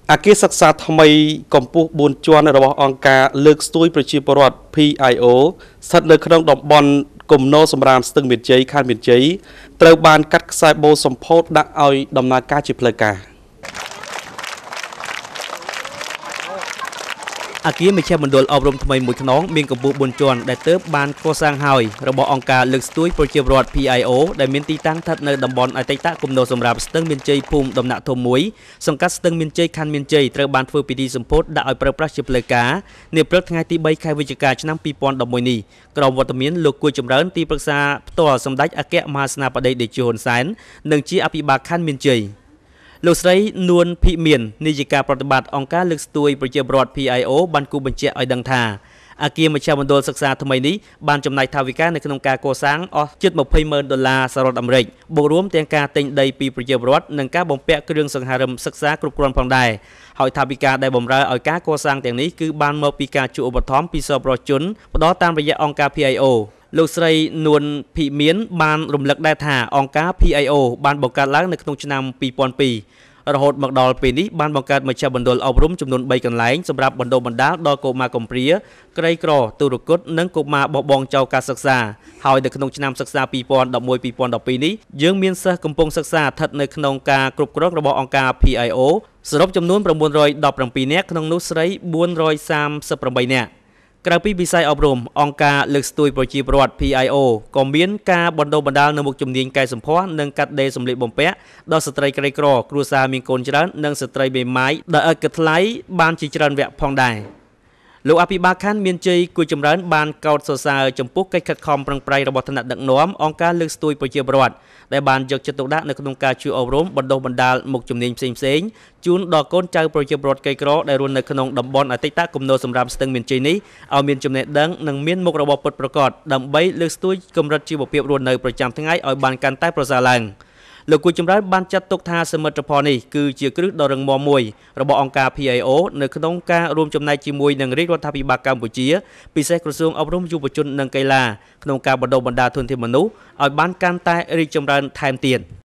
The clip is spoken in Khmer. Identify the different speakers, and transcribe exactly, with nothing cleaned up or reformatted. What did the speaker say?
Speaker 1: អាគារសិក្សាថ្មីកម្ពស់បួនជាន់របស់អង្គការលើកស្ទួយប្រជាពលរដ្ឋ P I O ស្ថិតនៅក្នុងតំបន់គំនរសម្រាមស្ទឹងមានជ័យខណ្ឌមានជ័យត្រូវបានកាត់ខ្សែបូសម្ពោធដាក់ឲ្យដំណើរការជាផ្លូវការអាគារមជ្ឈមណ្ឌលអប់រំថ្មីមួយខ្នងមានកម្ពស់បួនជាន់ដែលទើបបានកសាងហើយរបស់អង្គការលើកស្ទួយប្រជាពលរដ្ឋ P I O ដែលមានទីតាំងស្ថិតនៅតំបន់អតីតគំនរសម្រាប់ស្ទឹងមានជ័យភូមិដំណាក់ធំមួយសង្កាត់ស្ទឹងមានជ័យខណ្ឌមានជ័យត្រូវបានធ្វើពិធីសម្ពោធដាក់ឲ្យប្រើប្រាស់ជាផ្លូវការនាព្រឹកថ្ងៃទីបីខែវិច្ឆិកាឆ្នាំពីរពាន់ដប់មួយនេះក្រុមវត្តមានលោកគួយចម្រើនទីប្រឹក្សាផ្ទាល់សម្ដេចអគ្គមហាសេនាបតីតេជោហ៊ុនសែននិងជាអភិបាលខណ្ឌមានជ័យលោកស្រីនួនភិមាននាយិកាប្រតិបត្តិអង្គការលើកស្ទួយប្រជាពលរដ្ឋ P I O បានគូបញ្ជាក់ឲ្យដឹងថាអាគារមជ្ឈមណ្ឌលសិក្សាថ្មីនេះបានចំណាយថវិកានៅក្នុងការកសាងអស់ជិតម្ភៃម៉ឺនដុល្លារសហរដ្ឋអាមេរិកបូករួមទាំងការទិញដីពីប្រជាពលរដ្ឋនិងការបំពាក់គ្រឿងសង្ហារិមសិក្សាគ្រប់គ្រាន់ផងដែរហើយថវិកាដែលបម្រើឲ្យការកសាងទាំងនេះគឺបានមកពីការជួយឧបត្ថម្ភពីសប្បុរសជនផ្ដល់តាមរយៈអង្គការ P I Oលោកស្រីនួនភិមានបានរំលឹកដែរថាអង្គការ P I O បានបង្កើតឡើងនៅក្នុងឆ្នាំពីរពាន់ពីររហូតមកដល់ពេលនេះបានបង្កើតមជ្ឈមណ្ឌលអប់រំចំនួនបីកន្លែងសម្រាប់បណ្ដុះបណ្ដាលដល់កុមារកំព្រាក្រីក្រទុរគតនិងកុមារបបងចៅការសិក្សាហើយនៅក្នុងឆ្នាំសិក្សាពីរពាន់ដប់មួយ ពីរពាន់ដប់ពីរនេះយើងមានសិស្សកំពុងសិក្សាស្ថិតនៅក្នុងការគ្រប់គ្រងរបស់អង្គការ P I O សរុបចំនួន៩រយដប់ប្រាំពីរនាក់ក្នុងនោះស្រីបួនរយសាមសិបប្រាំបីនាក់ក្រៅពីវិស័យអប់រំអង្គការលើកស្ទួយប្រជាពលរដ្ឋ P I O ក៏មានការបណ្ដុះបណ្ដាលនៅមុខជំនាញកែសម្ផស្សនិងកាត់ដេរសម្លៀកបំពាក់ដល់ស្ត្រីក្រីក្រគ្រួសារមានកូនច្រើននិងស្ត្រីមេម៉ាយដែលឥតគិតថ្លៃបានជាច្រើនវគ្គផងដែរលោកអភិបាលខណ្ឌមានជ័យគួយចម្រើនបានកោតសរសើរចំពោះកិច្ចខិតខំប្រឹងប្រែងរបស់ថ្នាក់ដឹកនាំអង្គការលើកស្ទួយប្រជាពលរដ្ឋដែលបានយកចិត្តទុកដាក់នៅក្នុងការជួយអប់រំបណ្ដុះបណ្ដាលមុខជំនាញផ្សេងៗជូនដល់កូនចៅប្រជាពលរដ្ឋក្រីក្រដែលរស់នៅក្នុងតំបន់អតីតគំនរសម្រាប់ស្ទឹងមានជ័យនេះឲ្យមានចំណេះដឹងនិងមានមុខរបរពិតប្រាកដដើម្បីលើកស្ទួយកម្រិតជីវភាពរស់នៅប្រចាំថ្ងៃឲ្យបានកាន់តែប្រសើរឡើងលោកគួយចម្រើនបានចាត់ទុកថាសមិទ្ធផលនេះគឺជាគ្រឹះដ៏រឹងមាំមួយរបស់អង្គការ P I O នៅក្នុងការរួមចំណែកជាមួយនឹងរាជរដ្ឋាភិបាលកម្ពុជាពិសេសក្រសួងអប់រំយុវជននិងកីឡាក្នុងការបណ្ដុះបណ្ដាលធនធានមនុស្សឲ្យបានកាន់តែរីកចម្រើនថែមទៀត